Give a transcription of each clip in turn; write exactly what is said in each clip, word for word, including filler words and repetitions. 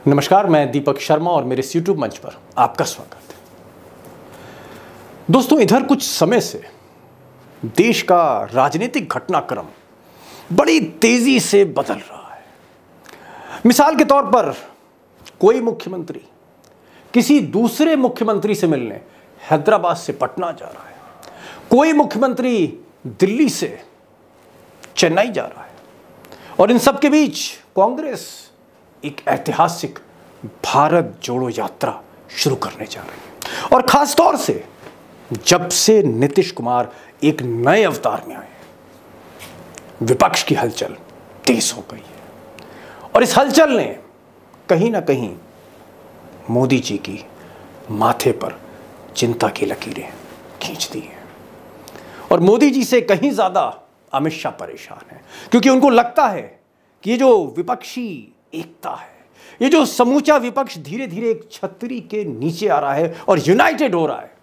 नमस्कार, मैं दीपक शर्मा और मेरे इस यूट्यूब मंच पर आपका स्वागत है। दोस्तों, इधर कुछ समय से देश का राजनीतिक घटनाक्रम बड़ी तेजी से बदल रहा है। मिसाल के तौर पर कोई मुख्यमंत्री किसी दूसरे मुख्यमंत्री से मिलने हैदराबाद से पटना जा रहा है, कोई मुख्यमंत्री दिल्ली से चेन्नई जा रहा है, और इन सब के बीच कांग्रेस एक ऐतिहासिक भारत जोड़ो यात्रा शुरू करने जा रही है। और खास तौर से जब से नीतीश कुमार एक नए अवतार में आए, विपक्ष की हलचल तेज हो गई है और इस हलचल ने कहीं ना कहीं मोदी जी की माथे पर चिंता की लकीरें खींच दी हैं। और मोदी जी से कहीं ज्यादा अमित शाह परेशान है, क्योंकि उनको लगता है कि ये जो विपक्षी एकता है, ये जो समूचा विपक्ष धीरे धीरे एक छतरी के नीचे आ रहा है और यूनाइटेड हो रहा है,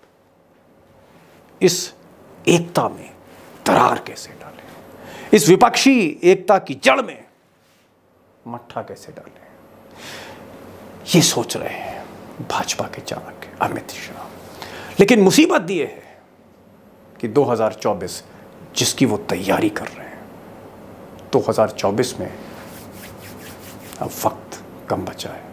इस एकता में दरार कैसे डालें, इस विपक्षी एकता की जड़ में मट्ठा कैसे डालें, ये सोच रहे हैं भाजपा के चाणक्य अमित शाह। लेकिन मुसीबत ये है कि दो हज़ार चौबीस जिसकी वो तैयारी कर रहे हैं, दो हज़ार चौबीस में अब वक्त कम बचा है।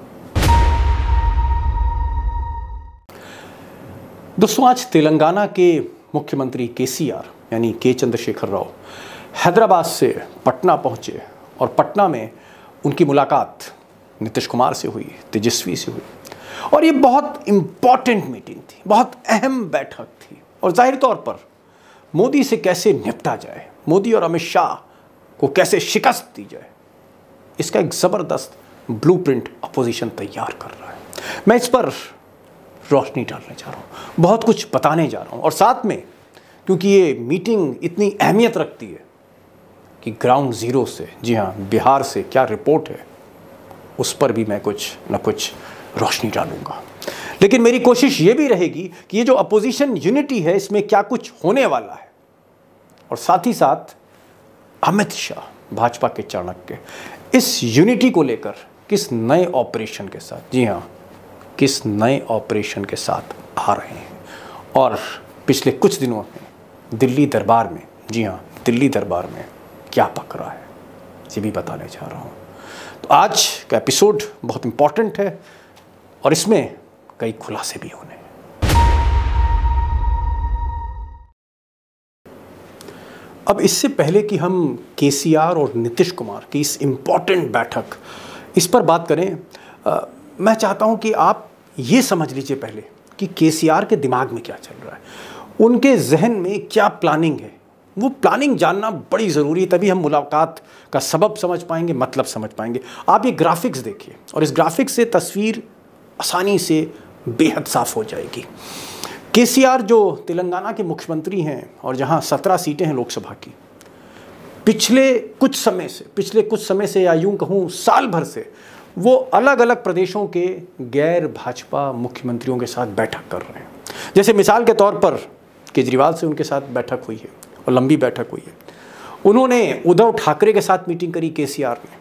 दोस्तों, आज तेलंगाना के मुख्यमंत्री केसीआर यानी के चंद्रशेखर राव हैदराबाद से पटना पहुंचे और पटना में उनकी मुलाकात नीतीश कुमार से हुई, तेजस्वी से हुई, और ये बहुत इंपॉर्टेंट मीटिंग थी, बहुत अहम बैठक थी। और जाहिर तौर पर मोदी से कैसे निपटा जाए, मोदी और अमित शाह को कैसे शिकस्त दी जाए, इसका एक जबरदस्त ब्लूप्रिंट अपोजिशन तैयार कर रहा है। मैं इस पर रोशनी डालने जा रहा हूँ, बहुत कुछ बताने जा रहा हूँ, और साथ में क्योंकि ये मीटिंग इतनी अहमियत रखती है कि ग्राउंड जीरो से, जी हाँ, बिहार से क्या रिपोर्ट है, उस पर भी मैं कुछ न कुछ रोशनी डालूंगा। लेकिन मेरी कोशिश ये भी रहेगी कि ये जो अपोजिशन यूनिटी है, इसमें क्या कुछ होने वाला है, और साथ ही साथ अमित शाह भाजपा के चाणक्य इस यूनिटी को लेकर किस नए ऑपरेशन के साथ, जी हाँ, किस नए ऑपरेशन के साथ आ रहे हैं। और पिछले कुछ दिनों में दिल्ली दरबार में, जी हाँ, दिल्ली दरबार में क्या पक रहा है, ये भी बताने जा रहा हूँ। तो आज का एपिसोड बहुत इंपॉर्टेंट है और इसमें कई खुलासे भी होने हैं। अब इससे पहले कि हम केसीआर और नीतीश कुमार की इस इम्पॉर्टेंट बैठक इस पर बात करें, आ, मैं चाहता हूं कि आप ये समझ लीजिए पहले कि केसीआर के दिमाग में क्या चल रहा है, उनके जहन में क्या प्लानिंग है। वो प्लानिंग जानना बड़ी ज़रूरी है, तभी हम मुलाकात का सबब समझ पाएंगे, मतलब समझ पाएंगे। आप ये ग्राफिक्स देखिए और इस ग्राफिक्स से तस्वीर आसानी से बेहद साफ हो जाएगी। केसीआर जो तेलंगाना के मुख्यमंत्री हैं और जहां सत्रह सीटें हैं लोकसभा की, पिछले कुछ समय से पिछले कुछ समय से या यूं कहूं साल भर से वो अलग अलग प्रदेशों के गैर भाजपा मुख्यमंत्रियों के साथ बैठक कर रहे हैं। जैसे मिसाल के तौर पर केजरीवाल से उनके साथ बैठक हुई है और लंबी बैठक हुई है। उन्होंने उद्धव ठाकरे के साथ मीटिंग करी केसीआर ने,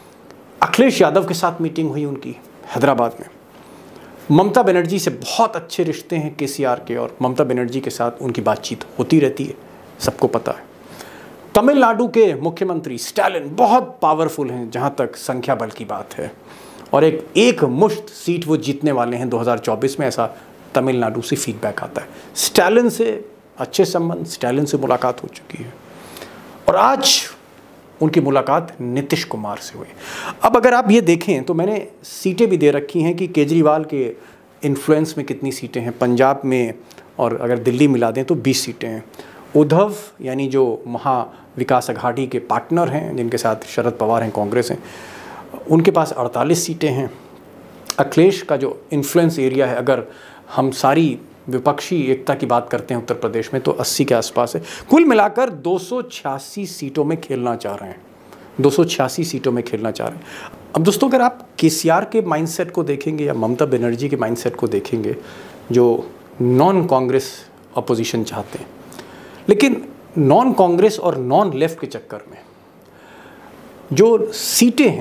अखिलेश यादव के साथ मीटिंग हुई उनकी हैदराबाद में, ममता बनर्जी से बहुत अच्छे रिश्ते हैं केसीआर के और ममता बनर्जी के साथ उनकी बातचीत होती रहती है, सबको पता है। तमिलनाडु के मुख्यमंत्री स्टालिन बहुत पावरफुल हैं जहां तक संख्या बल की बात है, और एक एक मुश्त सीट वो जीतने वाले हैं दो हज़ार चौबीस में, ऐसा तमिलनाडु से फीडबैक आता है। स्टालिन से अच्छे संबंध, स्टालिन से मुलाकात हो चुकी है और आज उनकी मुलाकात नीतीश कुमार से हुई। अब अगर आप ये देखें तो मैंने सीटें भी दे रखी हैं कि केजरीवाल के इन्फ्लुएंस में कितनी सीटें हैं पंजाब में, और अगर दिल्ली मिला दें तो बीस सीटें हैं। उद्धव यानी जो महा विकास अघाड़ी के पार्टनर हैं, जिनके साथ शरद पवार हैं, कांग्रेस हैं, उनके पास अड़तालीस सीटें हैं। अखिलेश का जो इन्फ्लुएंस एरिया है, अगर हम सारी विपक्षी एकता की बात करते हैं उत्तर प्रदेश में, तो अस्सी के आसपास है। कुल मिलाकर दो सौ छियासी सीटों में खेलना चाह रहे हैं, दो सौ छियासी सीटों में खेलना चाह रहे हैं। अब दोस्तों, अगर आप केसीआर के माइंडसेट को देखेंगे या ममता बनर्जी के माइंडसेट को देखेंगे, जो नॉन कांग्रेस अपोजिशन चाहते हैं, लेकिन नॉन कांग्रेस और नॉन लेफ्ट के चक्कर में जो सीटें हैं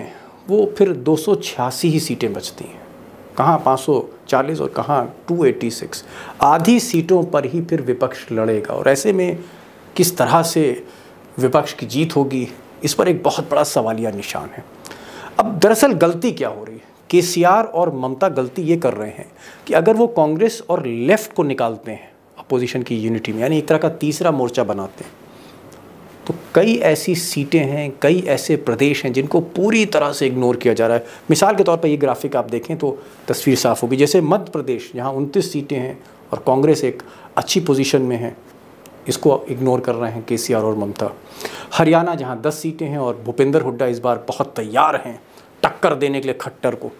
वो फिर दो सौ छियासी ही सीटें बचती हैं। कहाँ पाँच सौ चालीस और कहाँ दो सौ छियासी। आधी सीटों पर ही फिर विपक्ष लड़ेगा और ऐसे में किस तरह से विपक्ष की जीत होगी, इस पर एक बहुत बड़ा सवालिया निशान है। अब दरअसल गलती क्या हो रही है? केसीआर और ममता गलती ये कर रहे हैं कि अगर वो कांग्रेस और लेफ्ट को निकालते हैं अपोजिशन की यूनिटी में, यानी एक तरह का तीसरा मोर्चा बनाते हैं, तो कई ऐसी सीटें हैं, कई ऐसे प्रदेश हैं जिनको पूरी तरह से इग्नोर किया जा रहा है। मिसाल के तौर पर ये ग्राफिक आप देखें तो तस्वीर साफ होगी। जैसे मध्य प्रदेश, जहाँ उनतीस सीटें हैं और कांग्रेस एक अच्छी पोजीशन में है, इसको इग्नोर कर रहे हैं केसीआर और ममता। हरियाणा, जहाँ दस सीटें हैं और भूपेंद्र हुड्डा इस बार बहुत तैयार हैं टक्कर देने के लिए खट्टर को,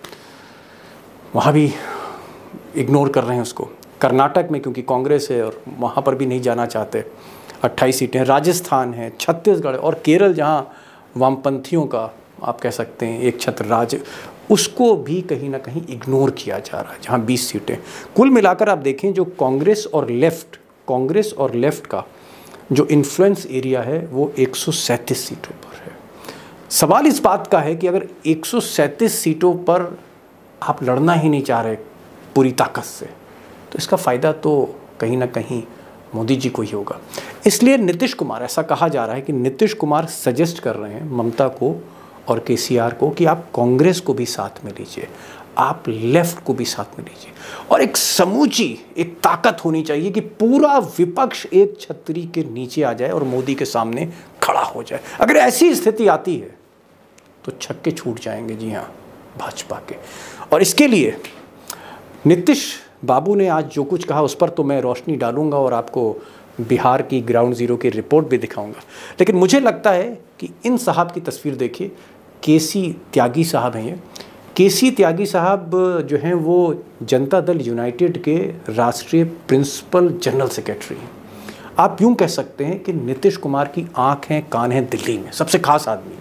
वहाँ भी इग्नोर कर रहे हैं उसको। कर्नाटक में क्योंकि कांग्रेस है और वहाँ पर भी नहीं जाना चाहते, अट्ठाईस सीटें। राजस्थान है, छत्तीसगढ़ और केरल, जहाँ वामपंथियों का आप कह सकते हैं एक छत्र राज, उसको भी कहीं ना कहीं इग्नोर किया जा रहा है, जहाँ बीस सीटें। कुल मिलाकर आप देखें जो कांग्रेस और लेफ्ट कांग्रेस और लेफ्ट का जो इन्फ्लुएंस एरिया है वो एक सौ सैंतीस सीटों पर है। सवाल इस बात का है कि अगर एक सौ सैंतीस सीटों पर आप लड़ना ही नहीं चाह रहे पूरी ताकत से, तो इसका फ़ायदा तो कहीं ना कहीं मोदी जी को ही होगा। इसलिए नीतीश कुमार, ऐसा कहा जा रहा है कि नीतीश कुमार सजेस्ट कर रहे हैं ममता को और केसीआर को कि आप कांग्रेस को भी साथ में लीजिए, आप लेफ्ट को भी साथ में लीजिए, और एक समूची एक ताकत होनी चाहिए कि पूरा विपक्ष एक छतरी के नीचे आ जाए और मोदी के सामने खड़ा हो जाए। अगर ऐसी स्थिति आती है तो छक्के छूट जाएंगे, जी हाँ, भाजपा के। और इसके लिए नीतीश बाबू ने आज जो कुछ कहा उस पर तो मैं रोशनी डालूंगा और आपको बिहार की ग्राउंड ज़ीरो की रिपोर्ट भी दिखाऊंगा। लेकिन मुझे लगता है कि इन साहब की तस्वीर देखिए, केसी त्यागी साहब हैं ये। केसी त्यागी साहब जो हैं वो जनता दल यूनाइटेड के राष्ट्रीय प्रिंसिपल जनरल सेक्रेटरी हैं। आप यूँ कह सकते हैं कि नीतीश कुमार की आँख हैं कान हैं दिल्ली में, सबसे खास आदमी।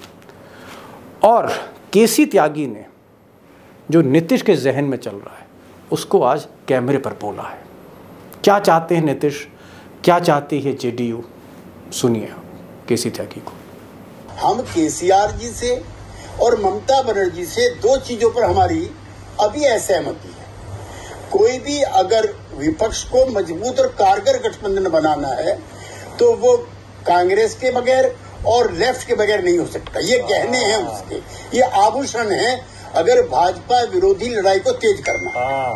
और केसी त्यागी ने जो नीतीश के जहन में चल रहा है उसको आज कैमरे पर बोला है। क्या चाहते हैं नीतीश, क्या चाहती है जेडीयू, सुनिए केसी त्यागी को। हम केसीआर जी से और ममता बनर्जी से दो चीजों पर हमारी अभी असहमति है। कोई भी अगर विपक्ष को मजबूत और कारगर गठबंधन बनाना है तो वो कांग्रेस के बगैर और लेफ्ट के बगैर नहीं हो सकता। ये गहने हैं उसके, ये आभूषण हैं अगर भाजपा विरोधी लड़ाई को तेज करना।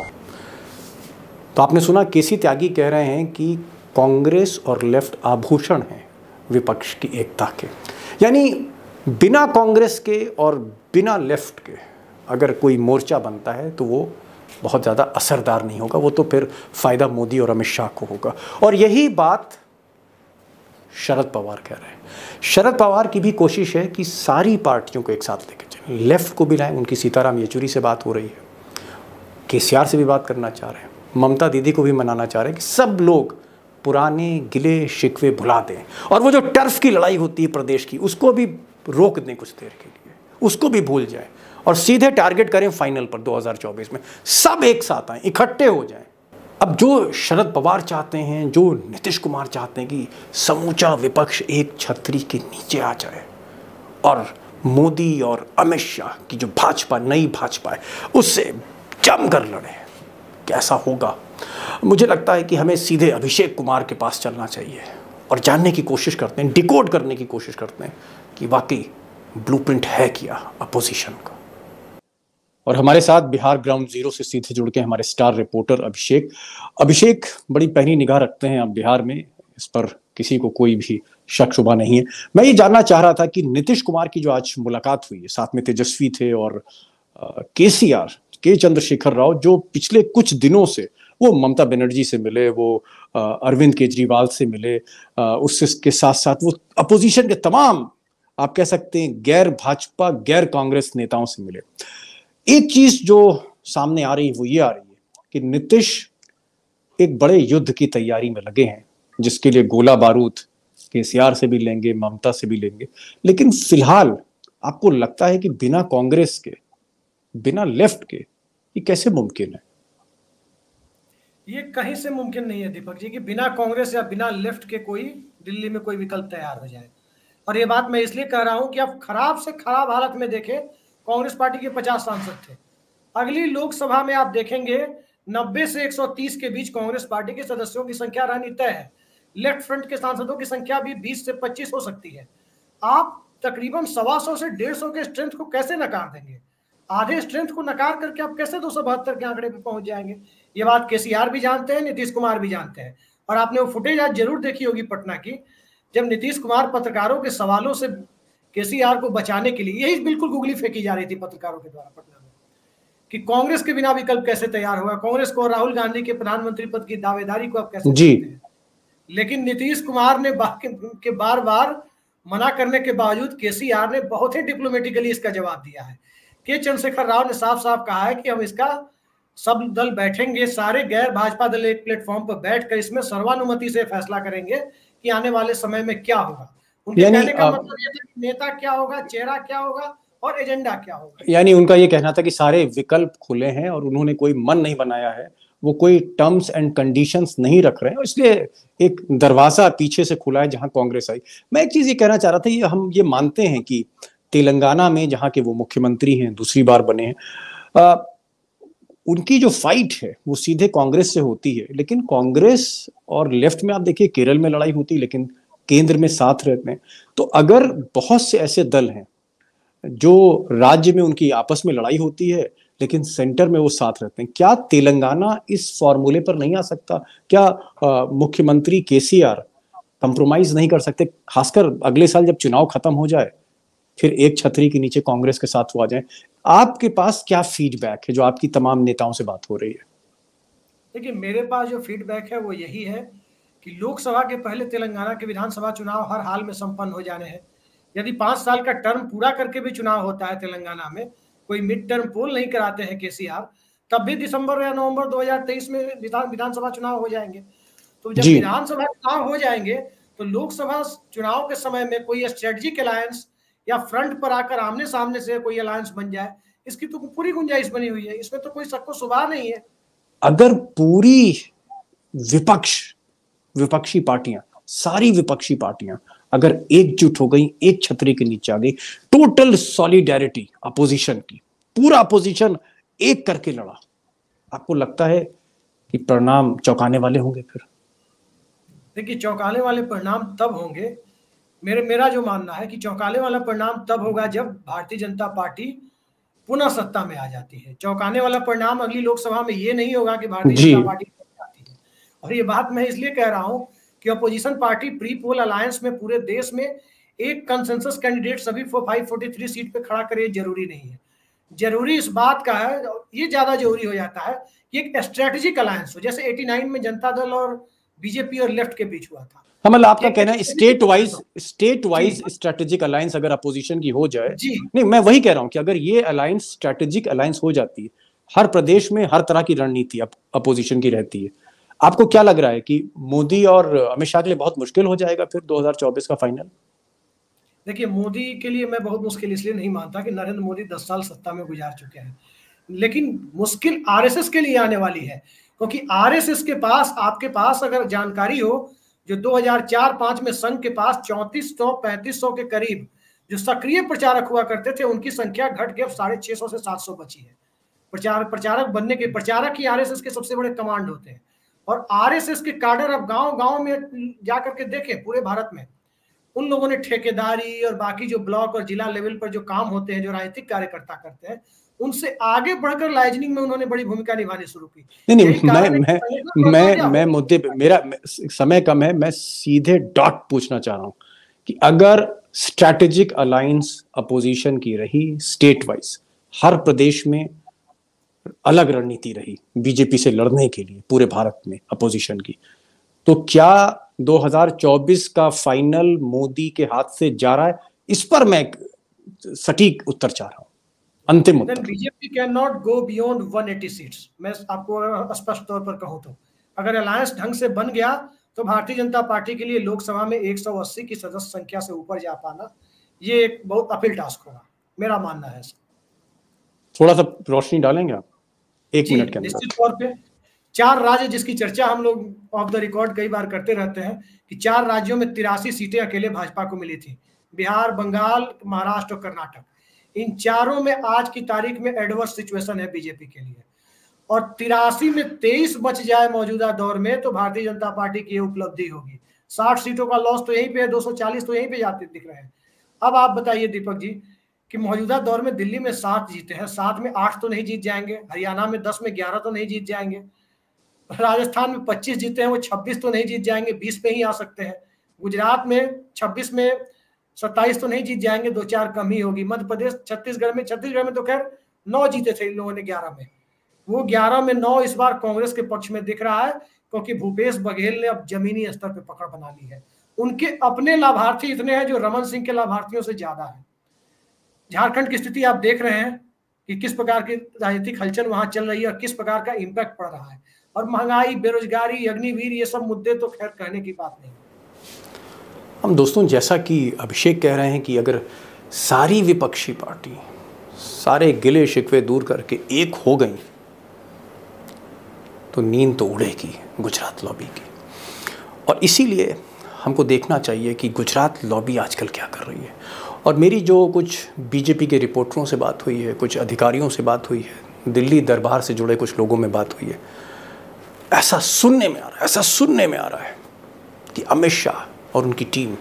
तो आपने सुना, केसी त्यागी कह रहे हैं कि कांग्रेस और लेफ्ट आभूषण हैं विपक्ष की एकता के। यानी बिना कांग्रेस के और बिना लेफ्ट के अगर कोई मोर्चा बनता है तो वो बहुत ज़्यादा असरदार नहीं होगा, वो तो फिर फ़ायदा मोदी और अमित शाह को होगा। और यही बात शरद पवार कह रहे हैं। शरद पवार की भी कोशिश है कि सारी पार्टियों को एक साथ लेकर चलें, लेफ्ट को भी लाएं। उनकी सीताराम येचुरी से बात हो रही है, केसीआर से भी बात करना चाह रहे हैं, ममता दीदी को भी मनाना चाह रहे हैं कि सब लोग पुराने गिले शिकवे भुला दें और वो जो टर्फ की लड़ाई होती है प्रदेश की उसको भी रोक दें कुछ देर के लिए, उसको भी भूल जाएं और सीधे टारगेट करें फाइनल पर दो हज़ार चौबीस में। सब एक साथ आएं, इकट्ठे हो जाएं। अब जो शरद पवार चाहते हैं, जो नीतीश कुमार चाहते हैं कि समूचा विपक्ष एक छतरी के नीचे आ जाए और मोदी और अमित शाह की जो भाजपा, नई भाजपा है, उससे जमकर लड़े। कैसा होगा? मुझे लगता है कि हमें सीधे अभिषेक कुमार के पास चलना चाहिए और जानने की कोशिश करते हैं, डिकोड करने की कोशिश करते हैं कि वाकई ब्लूप्रिंट है क्या अपोजिशन का। और हमारे साथ बिहार ग्राउंड जीरो से सीधे जुड़ के हमारे स्टार रिपोर्टर अभिषेक अभिषेक बड़ी पैनी निगाह रखते हैं आप बिहार में, इस पर किसी को कोई भी शक शुबा नहीं है। मैं ये जानना चाह रहा था कि नीतीश कुमार की जो आज मुलाकात हुई है, साथ में तेजस्वी थे और केसीआर के चंद्रशेखर राव, जो पिछले कुछ दिनों से वो ममता बनर्जी से मिले, वो अरविंद केजरीवाल से मिले, उसके साथ साथ वो अपोजिशन के तमाम आप कह सकते हैं गैर भाजपा गैर कांग्रेस नेताओं से मिले। एक चीज जो सामने आ रही है वो ये आ रही है कि नीतीश एक बड़े युद्ध की तैयारी में लगे हैं, जिसके लिए गोला बारूद केसीआर से भी लेंगे, ममता से भी लेंगे। लेकिन फिलहाल आपको लगता है कि बिना कांग्रेस के, बिना लेफ्ट के ये कैसे मुमकिन है? ये कहीं से मुमकिन नहीं है दीपक जी कि बिना कांग्रेस या बिना लेफ्ट के कोई दिल्ली में कोई विकल्प तैयार हो जाए। और ये बात मैं इसलिए कह रहा हूं कि आप खराब से खराब हालत में देखें कांग्रेस पार्टी के पचास सांसद थे। अगली लोकसभा में आप देखेंगे नब्बे से एक सौ तीस के बीच कांग्रेस पार्टी के सदस्यों की संख्या रहनी तय है। लेफ्ट फ्रंट के सांसदों की संख्या भी बीस से पच्चीस हो सकती है। आप तकरीबन सवा सौ से डेढ़ सौ के स्ट्रेंथ को कैसे नकार देंगे? आधे स्ट्रेंथ को नकार करके आप कैसे दो सौ बहत्तर के आंकड़े पे पहुंच जाएंगे? ये बात केसीआर भी जानते हैं, नीतीश कुमार भी जानते हैं। और आपने वो फुटेज आज जरूर देखी होगी पटना की, जब नीतीश कुमार पत्रकारों के सवालों से केसीआर को बचाने के लिए यही बिल्कुल गुगली फेंकी जा रही थी पत्रकारों के द्वारा पटना में कि कांग्रेस के बिना विकल्प कैसे तैयार होगा, कांग्रेस को राहुल गांधी के प्रधानमंत्री पद की दावेदारी को आप कैसे जी हैं? लेकिन नीतीश कुमार ने बा, के बार बार मना करने के बावजूद केसीआर ने बहुत ही डिप्लोमेटिकली इसका जवाब दिया है। के चंद्रशेखर राव ने साफ साफ कहा है कि हम इसका सब दल बैठेंगे, सारे गैर भाजपा दल एक प्लेटफॉर्म पर बैठकर इसमें सर्वानुमति से फैसला करेंगे कि आने वाले समय में क्या होगा। उनके कहने का मतलब ये था कि नेता क्या होगा, चेहरा क्या होगा और एजेंडा क्या होगा। यानी उनका ये कहना था कि सारे विकल्प खुले हैं और उन्होंने कोई मन नहीं बनाया है, वो कोई टर्म्स एंड कंडीशंस नहीं रख रहे हैं, इसलिए एक दरवाजा पीछे से खुला है जहां कांग्रेस आई। मैं एक चीज ये कहना चाह रहा था, ये हम ये मानते हैं कि तेलंगाना में जहां के वो मुख्यमंत्री हैं, दूसरी बार बने हैं, उनकी जो फाइट है वो सीधे कांग्रेस से होती है। लेकिन कांग्रेस और लेफ्ट में आप देखिए केरल में लड़ाई होती है, लेकिन केंद्र में साथ रहते हैं। तो अगर बहुत से ऐसे दल हैं जो राज्य में उनकी आपस में लड़ाई होती है लेकिन सेंटर में वो साथ रहते हैं, क्या तेलंगाना इस फॉर्मूले पर नहीं आ सकता? क्या मुख्यमंत्री केसीआर कंप्रोमाइज नहीं कर सकते, खासकर अगले साल जब चुनाव खत्म हो जाए फिर एक छतरी के नीचे कांग्रेस के साथ वो आ जाए? आपके पास क्या फीडबैक है जो आपकी तमाम नेताओं से बात हो रही है? देखिए, मेरे पास जो फीडबैक है वो यही है कि लोकसभा के पहले तेलंगाना के विधानसभा चुनाव हर हाल में संपन्न हो जाने हैं। यदि पांच साल का टर्म पूरा करके भी चुनाव होता है तेलंगाना में, कोई मिड टर्म पोल नहीं कराते हैं केसीआर, तब भी दिसंबर या नवंबर दो हज़ार तेईस में विधान विधानसभा चुनाव हो जाएंगे। तो जब विधानसभा चुनाव हो जाएंगे तो लोकसभा चुनाव के समय में कोई स्ट्रेटेजिक अलायंस या फ्रंट पर आकर आमने सामने से कोई अलायंस बन जाए, इसकी तो पूरी गुंजाइश बनी हुई है, इसमें तो कोई शक व शुबा नहीं है। अगर पूरी विपक्ष विपक्षी पार्टियां, सारी विपक्षी पार्टियां अगर एकजुट हो गई, एक छतरी के नीचे आ गई, टोटल सॉलिडेरिटी अपोजिशन की, पूरा अपोजिशन एक करके लड़ा, आपको लगता है कि परिणाम चौंकाने वाले होंगे? फिर देखिए, चौंकाने वाले परिणाम तब होंगे, मेरे मेरा जो मानना है कि चौंकाने वाला परिणाम तब होगा जब भारतीय जनता पार्टी पुनः सत्ता में आ जाती है। चौंकाने वाला परिणाम अगली लोकसभा में ये नहीं होगा कि भारतीय जनता पार्टी आती है। और ये बात मैं इसलिए कह रहा हूं कि opposition party pre poll alliance में पूरे देश में एक कंसेंसस कैंडिडेट सभी पाँच सौ तैंतालीस सीट पे खड़ा करे जरूरी नहीं है। जरूरी इस बात का है, ये ज्यादा जरूरी हो जाता है कि एक स्ट्रेटेजिक अलायंस हो, जैसे नवासी में जनता दल और बीजेपी और लेफ्ट के बीच हुआ था। मतलब आपका कहना है state wise state wise strategic alliance अगर अपोजिशन की हो जाए, नहीं मैं वही कह रहा हूं कि अगर ये अलायंस स्ट्रेटेजिक अलायंस हो जाती है, हर प्रदेश में हर तरह की रणनीति अपोजिशन की रहती है, आपको क्या लग रहा है कि मोदी और अमित शाह के लिए बहुत मुश्किल हो जाएगा फिर दो हज़ार चौबीस का फाइनल? देखिए, मोदी के लिए मैं बहुत मुश्किल इसलिए नहीं मानता कि नरेंद्र मोदी दस साल सत्ता में गुजार चुके हैं, लेकिन मुश्किल आरएसएस के लिए आने वाली है, क्योंकि आरएसएस के पास, आपके पास अगर जानकारी हो, जो दो हज़ार चार पाँच में संघ के पास चौंतीस सौ पैंतीस सौ के करीब जो सक्रिय प्रचारक हुआ करते थे, उनकी संख्या घट के साढ़े छह सौ से सात सौ बची है। प्रचार प्रचारक बनने के प्रचारक ही आरएसएस के सबसे बड़े कमांड होते हैं। और आरएसएस के काडर अब गांव गांव में जाकर के देखें, पूरे भारत में उन लोगों ने ठेकेदारी और बाकी जो ब्लॉक और जिला लेवल पर जो काम होते हैं, जो राजनीतिक कार्यकर्ता करते हैं, उनसे आगे बढ़कर लाइजनिंग में उन्होंने बड़ी भूमिका निभानी शुरू की। नहीं नहीं मैं मैं मैं मैं मुद्दे पे, मेरा समय कम है, मैं सीधे डॉट पूछना चाह रहा हूं कि अगर स्ट्रैटेजिक अलायंस अपोजिशन की रही, स्टेट वाइज हर प्रदेश में अलग रणनीति रही बीजेपी से लड़ने के लिए पूरे भारत में अपोजिशन की, तो क्या दो हज़ार चौबीस का फाइनल मोदी के हाथ से जा रहा है? इस पर मैं सटीक उत्तर चाह रहा हूं, अंतिम उत्तर। BJP can not go beyond एक सौ अस्सी सीट्स। मैं आपको स्पष्ट तौर पर कहूं तो अगर अलायंस ढंग से बन गया तो भारतीय जनता पार्टी के लिए लोकसभा में एक सौ अस्सी की सदस्य संख्या से ऊपर जा पाना ये एक बहुत अपील टास्क होगा, मेरा मानना है। थोड़ा सा रोशनी डालेंगे आप एक मिनट के अंदर? निश्चित तौर पे चार राज्य जिसकी चर्चा हम लोग ऑफ द रिकॉर्ड कई बार करते रहते हैं कि चार राज्यों में तिरासी सीटें अकेले भाजपा को मिली थी, बिहार, बंगाल, महाराष्ट्र और कर्नाटक। इन चारों में आज की तारीख में एडवर्स सिचुएशन है बीजेपी के लिए। और तिरासी में तेईस बच जाए मौजूदा दौर में तो भारतीय जनता पार्टी की उपलब्धि होगी। साठ सीटों का लॉस तो यहीं पे है, दो सौ चालीस तो यहीं पे जाते दिख रहे हैं। अब आप बताइए दीपक जी कि मौजूदा दौर में दिल्ली में सात जीते हैं, सात में आठ तो नहीं जीत जाएंगे, हरियाणा में दस में ग्यारह तो नहीं जीत जाएंगे, राजस्थान में पच्चीस जीते हैं वो छब्बीस तो नहीं जीत जाएंगे, बीस पे ही आ सकते हैं, गुजरात में छब्बीस में सत्ताईस तो नहीं जीत जाएंगे, दो चार कम ही होगी, मध्य प्रदेश छत्तीसगढ़ में छत्तीसगढ़ में तो खैर नौ जीते थे इन लोगों ने ग्यारह में, वो ग्यारह में नौ इस बार कांग्रेस के पक्ष में दिख रहा है क्योंकि भूपेश बघेल ने अब जमीनी स्तर पर पकड़ बना ली है। उनके अपने लाभार्थी इतने हैं जो रमन सिंह के लाभार्थियों से ज्यादा है। झारखंड की स्थिति आप देख रहे हैं कि किस प्रकार की राजनीतिक हलचल वहां चल रही है और किस प्रकार का इम्पैक्ट पड़ रहा है, और महंगाई, बेरोजगारी, अग्निवीर, ये सब मुद्दे तो खैर कहने की बात नहीं। हम दोस्तों जैसा कि अभिषेक कह रहे हैं कि अगर सारी विपक्षी पार्टी सारे गिले शिकवे दूर करके एक हो गई तो नींद तो उड़ेगी गुजरात लॉबी की। और इसीलिए हमको देखना चाहिए कि गुजरात लॉबी आजकल क्या कर रही है। और मेरी जो कुछ बीजेपी के रिपोर्टरों से बात हुई है, कुछ अधिकारियों से बात हुई है, दिल्ली दरबार से जुड़े कुछ लोगों में बात हुई है, ऐसा सुनने में आ रहा है ऐसा सुनने में आ रहा है कि अमित शाह और उनकी टीम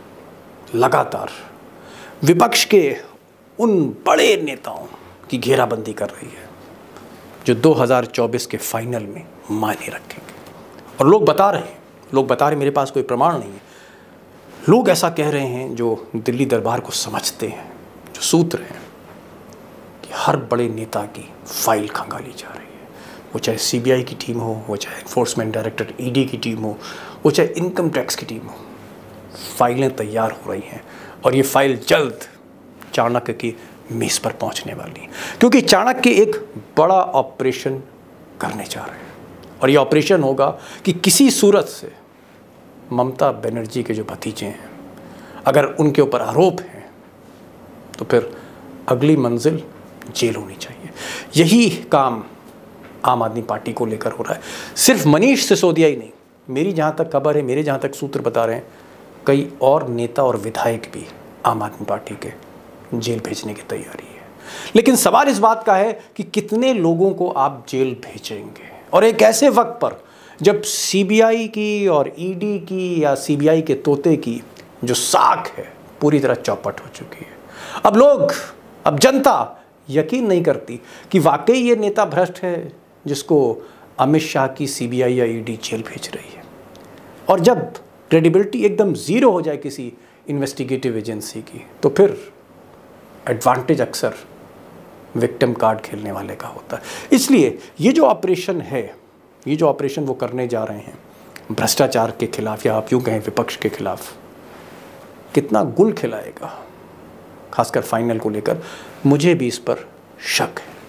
लगातार विपक्ष के उन बड़े नेताओं की घेराबंदी कर रही है जो दो हज़ार चौबीस के फाइनल में मायने रखेंगे। और लोग बता रहे हैं लोग बता रहे हैं मेरे पास कोई प्रमाण नहीं है, लोग ऐसा कह रहे हैं जो दिल्ली दरबार को समझते हैं, जो सूत्र हैं, कि हर बड़े नेता की फाइल खंगाली जा रही है, वो चाहे सीबीआई की टीम हो, वो चाहे एनफोर्समेंट डायरेक्टर ईडी की टीम हो, वो चाहे इनकम टैक्स की टीम हो, फाइलें तैयार हो रही हैं और ये फाइल जल्द चाणक्य की मेज़ पर पहुंचने वाली है, क्योंकि चाणक्य एक बड़ा ऑपरेशन करने जा रहे हैं। और ये ऑपरेशन होगा कि किसी सूरत से ममता बनर्जी के जो भतीजे हैं, अगर उनके ऊपर आरोप हैं तो फिर अगली मंजिल जेल होनी चाहिए। यही काम आम आदमी पार्टी को लेकर हो रहा है। सिर्फ मनीष सिसोदिया ही नहीं, मेरी जहाँ तक खबर है, मेरे जहाँ तक सूत्र बता रहे हैं, कई और नेता और विधायक भी आम आदमी पार्टी के जेल भेजने की तैयारी है। लेकिन सवाल इस बात का है कि कितने लोगों को आप जेल भेजेंगे, और एक ऐसे वक्त पर जब सीबीआई की और ईडी की या सीबीआई के तोते की जो साख है पूरी तरह चौपट हो चुकी है। अब लोग, अब जनता यकीन नहीं करती कि वाकई ये नेता भ्रष्ट है जिसको अमित शाह की सीबीआई या ईडी जेल भेज रही है। और जब क्रेडिबिलिटी एकदम ज़ीरो हो जाए किसी इन्वेस्टिगेटिव एजेंसी की, तो फिर एडवांटेज अक्सर विक्टिम कार्ड खेलने वाले का होता है। इसलिए ये जो ऑपरेशन है, ये जो ऑपरेशन वो करने जा रहे हैं भ्रष्टाचार के खिलाफ, या आप यूँ कहें विपक्ष के खिलाफ, कितना गुल खिलाएगा, खासकर फाइनल को लेकर मुझे भी इस पर शक है।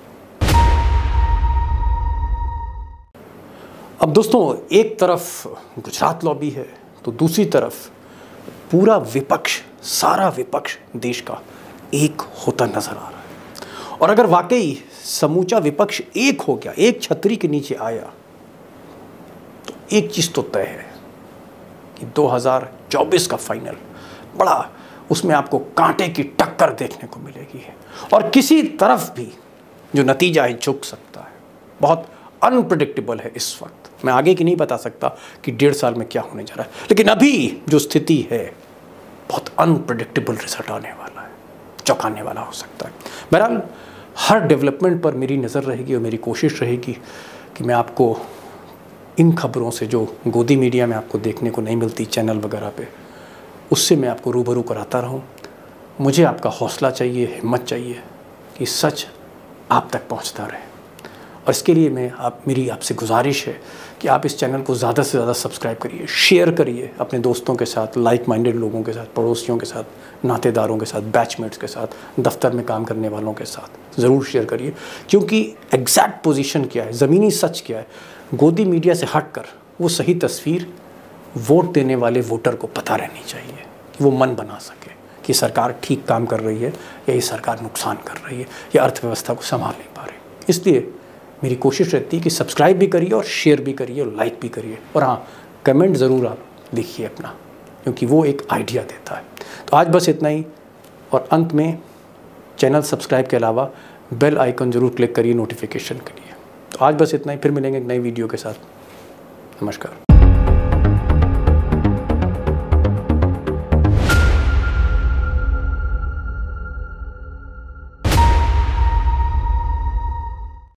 अब दोस्तों, एक तरफ गुजरात लॉबी है तो दूसरी तरफ पूरा विपक्ष, सारा विपक्ष देश का एक होता नजर आ रहा है। और अगर वाकई समूचा विपक्ष एक हो गया, एक छतरी के नीचे आया, तो एक चीज तो तय है कि दो हज़ार चौबीस का फाइनल बड़ा, उसमें आपको कांटे की टक्कर देखने को मिलेगी है। और किसी तरफ भी जो नतीजा है झुक सकता है। बहुत अनप्रेडिक्टेबल है इस वक्त। मैं आगे की नहीं बता सकता कि डेढ़ साल में क्या होने जा रहा है, लेकिन अभी जो स्थिति है बहुत अनप्रेडिक्टेबल रिजल्ट आने वाला है, चौंकाने वाला हो सकता है। बहरहाल हर डेवलपमेंट पर मेरी नज़र रहेगी और मेरी कोशिश रहेगी कि मैं आपको इन खबरों से जो गोदी मीडिया में आपको देखने को नहीं मिलती चैनल वगैरह पे, उससे मैं आपको रूबरू कराता रहूं। मुझे आपका हौसला चाहिए, हिम्मत चाहिए कि सच आप तक पहुंचता रहे। और इसके लिए मैं आप मेरी आपसे गुजारिश है कि आप इस चैनल को ज़्यादा से ज़्यादा सब्सक्राइब करिए, शेयर करिए अपने दोस्तों के साथ, लाइक माइंडेड लोगों के साथ, पड़ोसियों के साथ, नातेदारों के साथ, बैचमेट्स के साथ, दफ्तर में काम करने वालों के साथ ज़रूर शेयर करिए। क्योंकि एग्जैक्ट पोजीशन क्या है, ज़मीनी सच क्या है, गोदी मीडिया से हटकर वो सही तस्वीर वोट देने वाले वोटर को पता रहनी चाहिए कि वो मन बना सके कि सरकार ठीक काम कर रही है या ये सरकार नुकसान कर रही है या अर्थव्यवस्था को संभाल नहीं पा रही। इसलिए मेरी कोशिश रहती है कि सब्सक्राइब भी करिए और शेयर भी करिए और लाइक भी करिए, और हाँ, कमेंट ज़रूर आप लिखिए अपना, क्योंकि वो एक आइडिया देता है। तो आज बस इतना ही, और अंत में चैनल सब्सक्राइब के अलावा बेल आइकन ज़रूर क्लिक करिए नोटिफिकेशन के लिए। तो आज बस इतना ही, फिर मिलेंगे एक नई वीडियो के साथ। नमस्कार।